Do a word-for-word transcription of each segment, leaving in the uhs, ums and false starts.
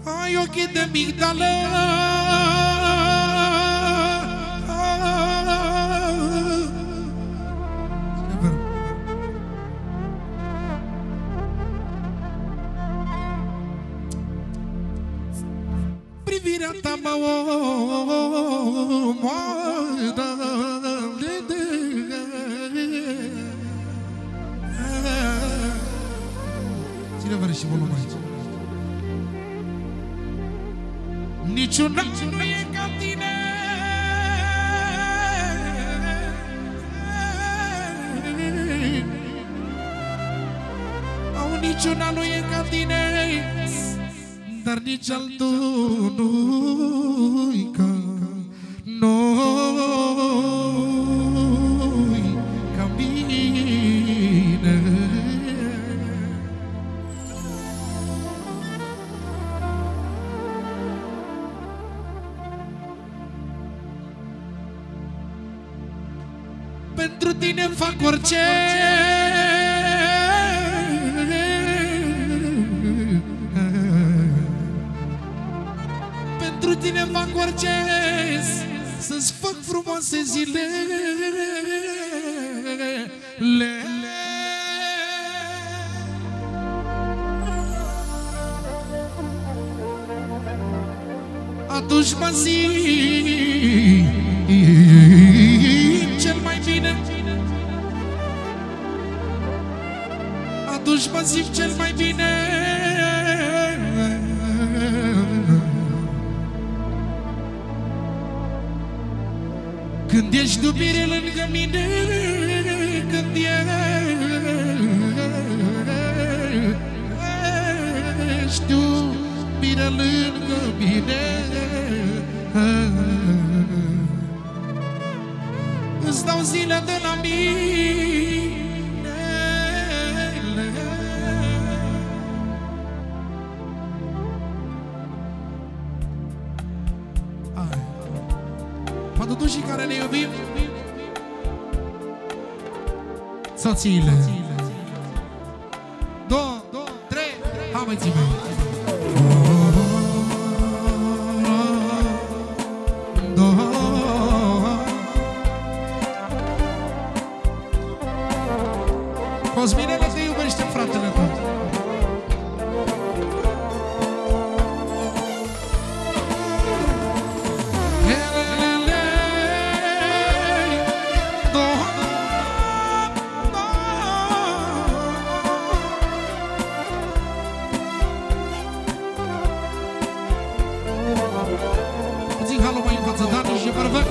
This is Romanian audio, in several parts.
Ai ochii de migdală, privirea ta mă omoară. Ține vără și volumul aici. Niciun altul nu e ca tine, au niciun alt nu e ca tine, dar nici altul nu-i ca noi, ca mine. Pentru tine fac orice, pentru tine fac orice, să-ți fac frumoase zile. Atunci mă zic cel mai bine, atunci mă zic cel mai bine. Când ești iubire lângă mine, când ești iubire lângă mine, îți dau zile de la mine. Pentru toți care ne iubim, soțiile. Două, trei, hai mai zi-mă. Cosminele te iubește, fratele tău. Puțin halu mai în față, Dani și perfect.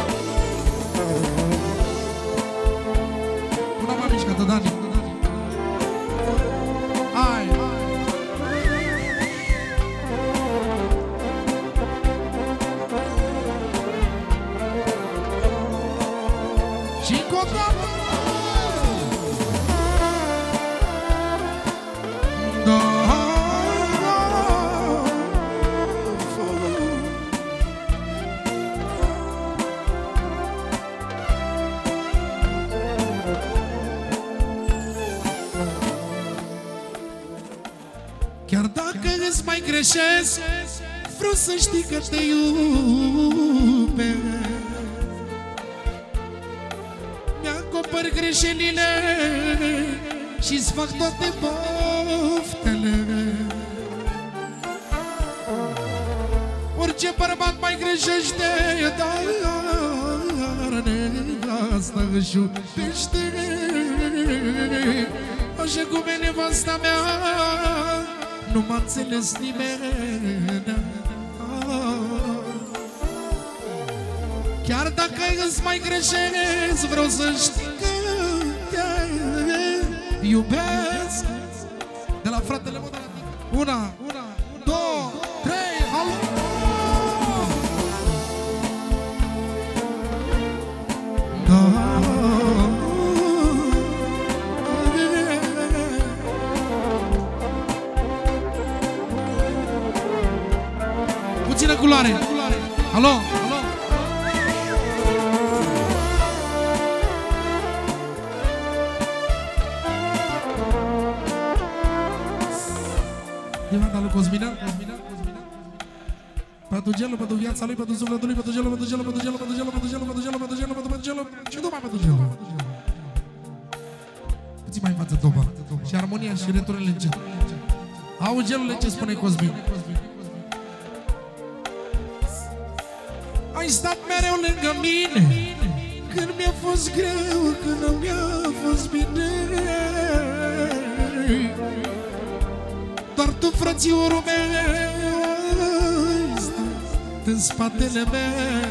Una mai mișcată, Dani. Hai! Și încă o dată! Chiar dacă îți mai greșesc, vreau să știi că te iubesc. Mi-acopăr greșelile și-ți fac toate poftele. Orice bărbat mai greșește, dar nevasta își iubește. Așa cum e nevasta mea, nu m-a înțeles nimeni. Chiar dacă îți mai greșesc, vreau să știi că te iubesc. De la fratele meu, una, una, două, trei, alo! Puțină culoare. Alo, alo. E banda lui Cosmina, Cosmina, Cosmina. Pentru gelul, pentru viața lui, pentru sufletul lui, pentru gelul, pentru gelul, pentru gelul, pentru gelul, pentru gelul, pentru gelul, pentru gelul, pentru gelul și numai pentru gelul. Puțin mai în față toba. Și armonia și returile încet. Auzi gelule ce spune Cosmin. Ai stat mereu lângă mine când mi-a fost greu, când nu mi-a fost bine. Doar tu, frățiorul meu, ai stat în spatele meu.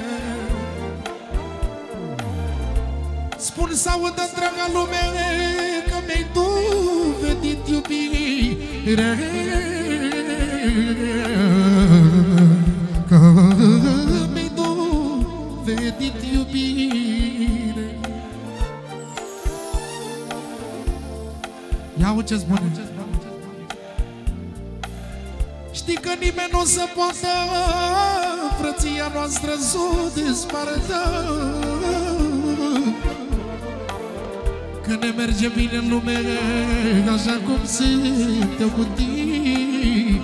Spun să audă întreaga lume că mi-ai dovedit iubire, că mi-ai dovedit iubire. Ia-o ce spune. Știi că nimeni nu o să poată frăția noastră să o despartă. Că ne merge bine în lume, așa cum sunt eu cu tine.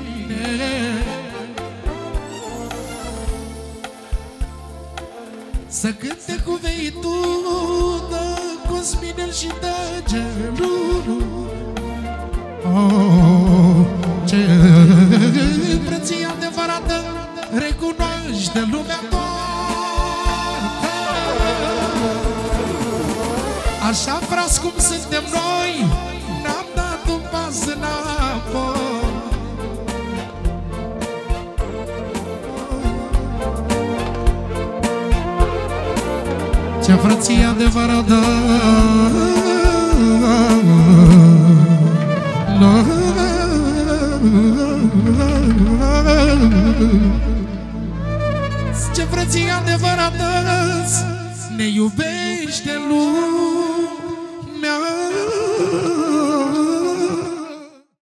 Să cânte cu veitul de Cosminel și de gelul. Oh, ce frăție adevărată recunoaște lumea toată. Așa, frați, cum suntem noi, n-am dat un pas înapoi. Ce frăție adevărată, ce frăție adevărată ne iubește lumea.